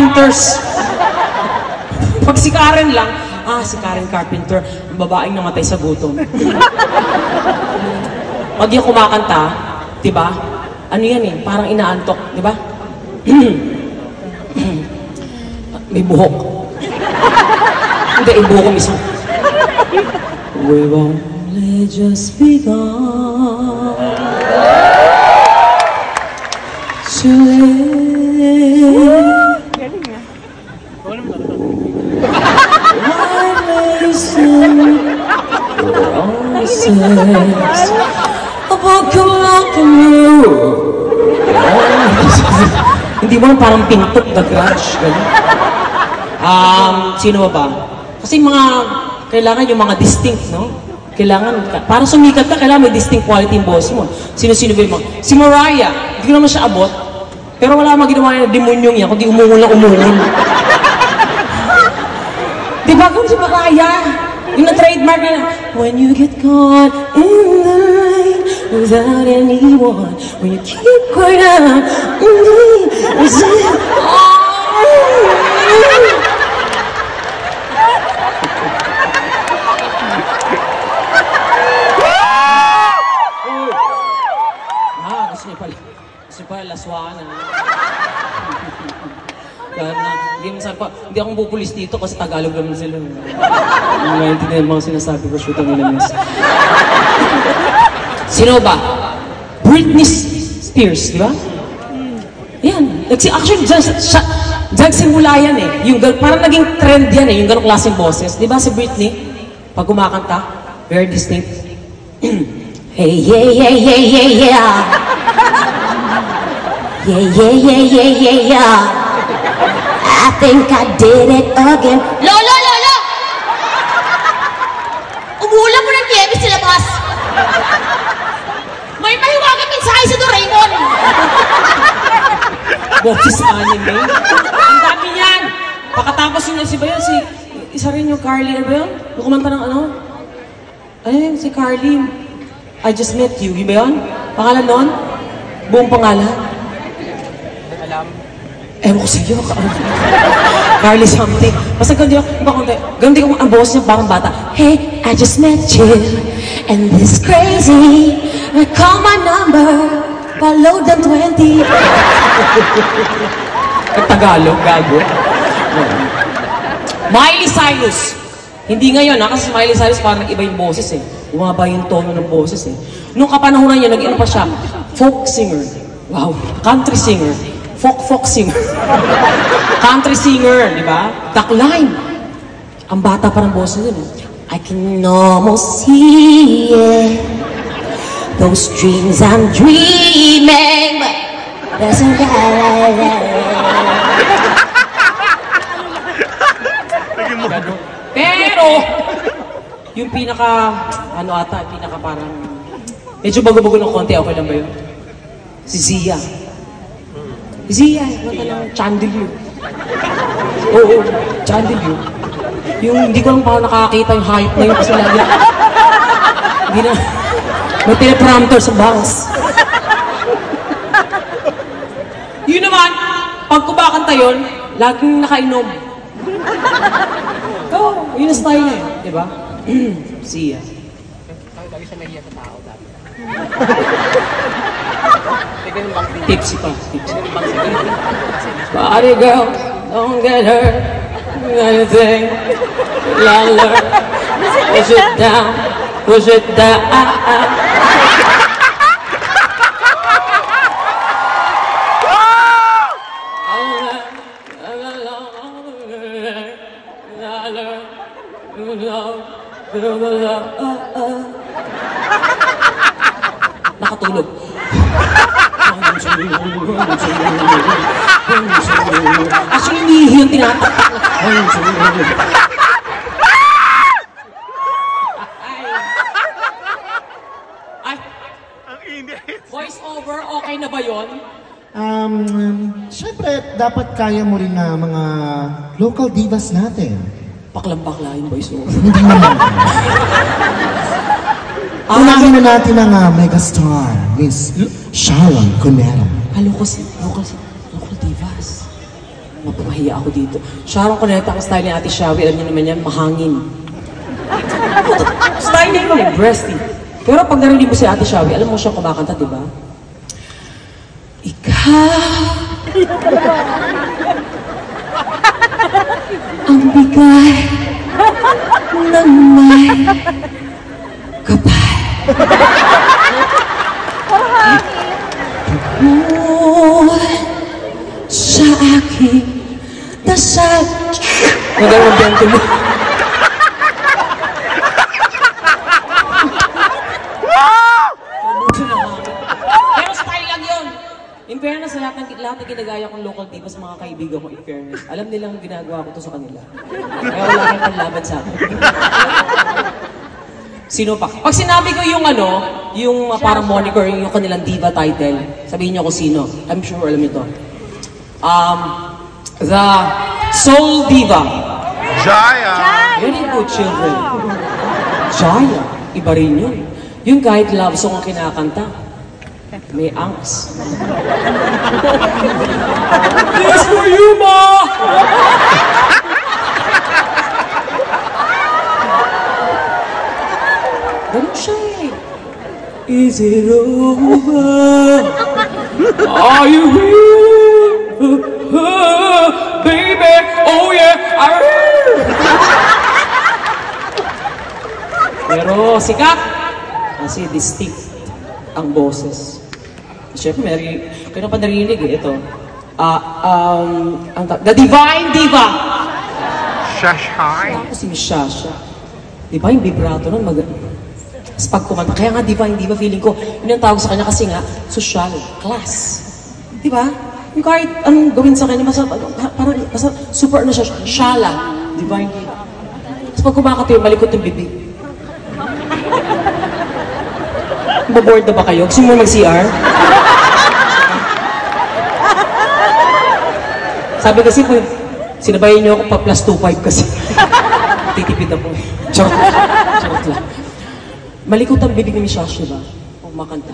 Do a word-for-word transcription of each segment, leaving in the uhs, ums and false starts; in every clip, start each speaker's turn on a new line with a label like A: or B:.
A: carpenters. Pag si Karen lang, ah, si Karen Carpenter, ang babaeng namatay sa gutom. Pag yung kumakanta, diba? Ano yan eh, parang inaantok, diba? May buhok. Hindi, yung buhok mismo. We've only just begun to live. Hindi mo lang parang pintok the grudge. Um, sino ba ba? Kasi mga, kailangan yung mga distinct, no? Kailangan, para sumikat ka, kailangan may distinct quality yung boss mo. Sino-sino ba yung mga? Si Mariah, hindi ko naman siya abot. Pero wala naman ginawa niya na demonyong niya, kundi umungol lang umungol. Diba kung si Mariah? Yung na-trademark niya, when you get caught in the rain without anyone, when you keep quiet out, is it all? Ah, gusto niya pala, gusto niya pala laswaan, ha? Gana, hindi naman pa, hindi akong pupulis dito kasi Tagalog naman sila. Hindi maintindihan mga sinasabi ko, shoot ang ilamis. Sino ba? Britney Spears, di ba? Yan. Actually, nagsimula yan eh. Yung, parang naging trend yan eh, yung ganong klaseng boses. Di ba si Britney? Pag kumakanta, very distinct. Hey, yeah, yeah, yeah, yeah, yeah. Yeah, yeah, yeah, yeah, yeah, yeah. I think I did it again.
B: Lolo, lolo! Umuulan mo ng Nieves sa labas. May mahiwagang mensahe sa Doraemon.
A: Boses anime. Ang dami niyan. Pakatapos yun, si ba yun? Si, isa rin yung Carly, ano ba yun? Yung kumanta ng ano? Ano yun? Si Carly. I Just Met You. Yung ba yun? Pangalan nun? Buong pangalan?
C: Alam.
A: Ewan ko sa'yo. Carly something. Basta ganun ako, ganun din ako ang boss niya, parang bata. Hey, I just met you, and this crazy. Call my number, follow them twenty. Tagalog, gago. Miley Cyrus. Hindi ngayon, ha? Kasi Miley Cyrus parang nag-iba yung boses eh. Bumaba yung tono ng boses eh. Nung kapanahonan niya, nag-iba pa siya. Folk singer. Wow. Country singer. Folk folk singer. Country singer, di ba? Duckline. Ang bata pa ng boses yun eh.
B: I can almost see it. Those dreams I'm dreaming, but there's a
A: Pero, yung pinaka, ano ata, pinaka parang, medyo bago-bago ng konti, okay lang ba yun? Si Zia. Zia, wala lang, Chandelier. Oo, Chandelier. Yung hindi ko lang pa nakakita yung hype na yun kasi lagi. Hindi na, may teleprompter sa banks. Yun naman, pag kumakanta yun, laging nakainom. Oo, oh, yun ang style niya, di ba? Zia.
C: Lagi siya nahiya sa tao dati.
A: Tipsy pa, tipsy. Body girl, don't get hurt. Anything, lala. Push it down, push it down. Nakatulog. Actually, nihi yung tinataktak. Ay,
D: Ang init.
A: voice over, okay na ba yun?
E: Um, Siyempre, dapat kaya mo rin na mga local divas natin.
A: Baklang-bakla yung voice over.
E: Hindi naman. Unahin na natin ang uh, megastar, Miss Sharon Cunera.
A: Ah, local, local, local divas. mapapahiya ako dito. Sharon Cuneta ang style ni Ate Shawi, alam niyo naman yan, mahangin. Style niya yun eh, breasty. Pero pag narinig mo si Ate Shawi, alam mo siya kumakanta, di ba? Ikaw ang bigay ng may kapal. Tungkol sa aking dasal. Magawa ang biyang mo. Pero style lang yun. In fairness, sa lahat ng, lahat ng ginagaya kong local divas, mga kaibigan ko, in fairness, alam nilang ginagawa ko to sa kanila. Kaya wala kang panlaban sa akin. Sino pa? Pag sinabi ko yung ano, yung uh, parang moniker, yung, yung kanilang diva title, sabihin niyo kung sino. I'm sure alam niyo to. Um, the Soul Diva.
D: Jaya!
A: Very good children. Jaya. Iba rin yun. Yung kahit love song ang kinakanta, may angst. This for you, ma! Ganun siya eh. Is it over? Are you here? Baby, oh yeah, I'm here! Pero sikat! Kasi distinct ang boses. Siyempre, may kayo na pa narinig eh, ito. Ah, um, ang The Divine Diva!
D: Shashai!
A: Ako si Miss Shasha. Divine vibrato nun, mag... Tapos pag kumanta, kaya nga Divine Diva, feeling ko, yun ang tawag sa kanya kasi nga, social, class. Di ba? Yung kahit anong gawin sa kanya, masa, ano, parang, masa, super ano siya, shala, Divine Diva. Tapos pag kumakatayo, malikot yung bibig. Maboard na ba kayo? Gusto mo mag-C R? Sabi kasi po, sinabayan niyo ako pa plus two point five kasi. Titipid ako. Charot. Charot lang. Malikot ang bibig ni Shash, diba? Kung makanta.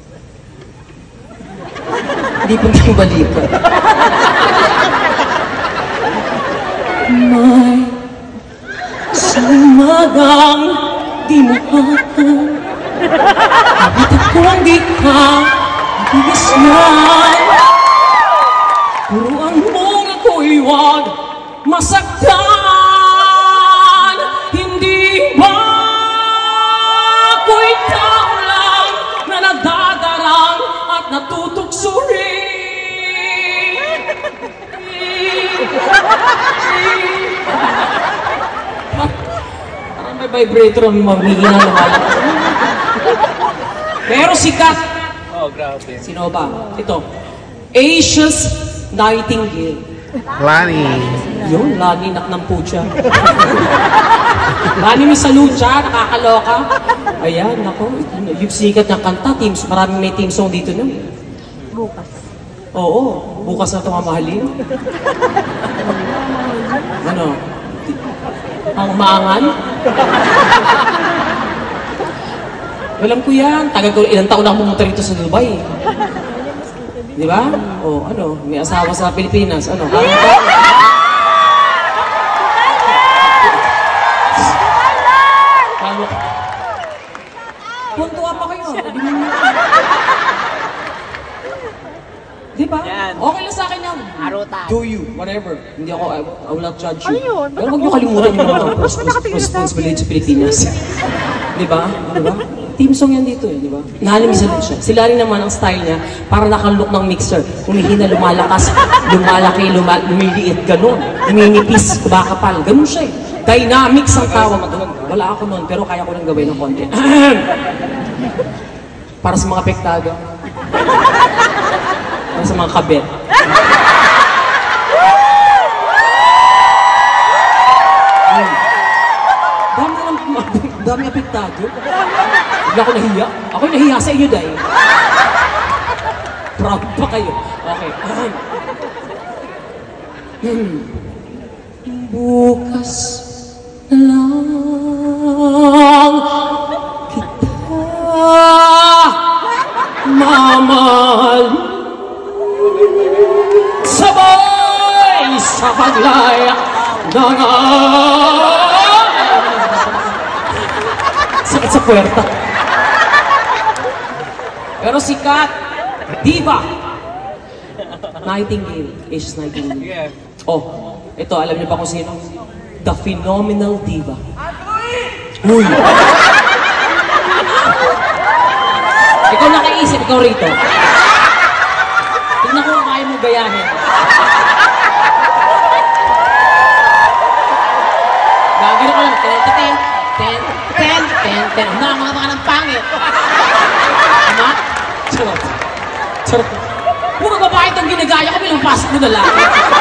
A: Hindi po nang balikot. May sumagang di mo akan. Bakit ako hindi ka nabigis na? Turuan mong ako'y huwag masaktan. Hindi ba ako'y tao lang na nadadarang at natutuksorin? Parang may vibrator ang mamihina na malakas. Pero sikat.
C: Oh, grabe.
A: Sino ba? Ito. Asia's Nightingale.
D: Lani!
A: Yun, lagi nak ng pucha. Lani may salucha, nakakaloka. Ayan, nako. Yung sikat ng kanta, teams, maraming may team song dito nun.
B: Bukas.
A: Oo, bukas na ito mamahalin. Ano? Ang maangan? Alam ko yan. Tagal ko, ilang taon na pumunta rito sa Dubai. Di ba? O, ano, may asawa sa Pilipinas. Ano, kaya ka? Kaya ka? Puntuwa pa kayo. Di ba? Okay lang sa akin yan. Do you, whatever. Hindi ako, I, I will not judge you. Pero huwag niyo kalimutan yung mga responsibility sa Pilipinas. Di ba? Di ba? Team song yan dito eh, di ba? Nahalimisan din siya. Sila rin naman ang style niya, para nakalook ng mixer. Humihina, lumalakas, lumalaki, lumal lumiliit, ganun. Uminipis, kumakapal, ganun siya eh. Dynamics ang tawag doon. Wala ako noon, pero kaya ko nang gawin ng konti. Para sa mga pektado. Para sa mga kabet. Hmm. Dami lang, dami apektado. Hindi ako nahiya. Ako'y nahiya sa inyo dahil. Proud pa kayo. Okay. Hmm. Bukas na lang kita mamahal. Sabay sa paglaya ng sakit sa puwerta. Pero sikat, diva. Nightingale, Asia's Nightingale.
C: Yeah.
A: Oh, ito, alam niyo ba kung sino? The Phenomenal Diva. Uy! Ikaw nakaisip, ikaw rito. Tignan ko kung kaya mo gayahin. Gagano ko lang, ten, ten, ten, ten, ten, ten. Ang mga mga ng pangit. Tama? Charot. Charot. Kung mga babae itong ginagaya ko, bilang pasok mo lalaki.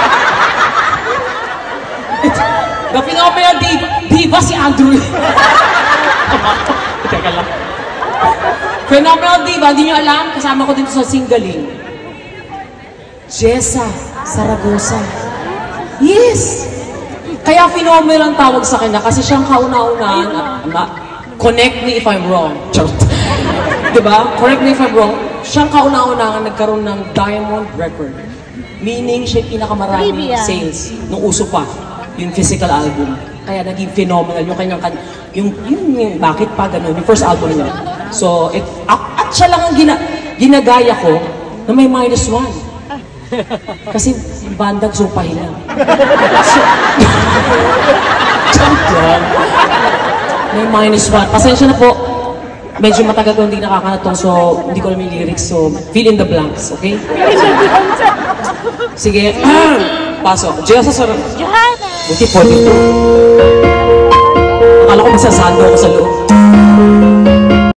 A: The Phenomenal Diva, Diva si Andrew. Teka lang. Phenomenal Diva, hindi nyo alam, kasama ko dito sa Singaling. Jessa Saragosa. Yes! Kaya phenomenal ang tawag sa kanya kasi siyang kauna-unahan at na, correct me if I'm wrong. Charot. Diba? Correct me if I'm wrong. Siyang kauna-unahan nagkaroon ng diamond record. Meaning, siya yung pinakamaraming sales nung uso pa. Yung physical album. Kaya naging phenomenal yung kanyang, yung, yung, yung bakit pa ganun, yung first album niya. So, it, at, at siya lang ang gina, ginagaya ko na may minus one. Kasi bandang supahin lang. So, may minus one. Pasensya na po. Medyo matagal ko hindi nakakanatong, so hindi ko alam yung lyrics. So, fill in the blanks, okay? Sige. Pasok. Jessa Saragosa. Buti forty-two. Akala ko masasando ako sa loob.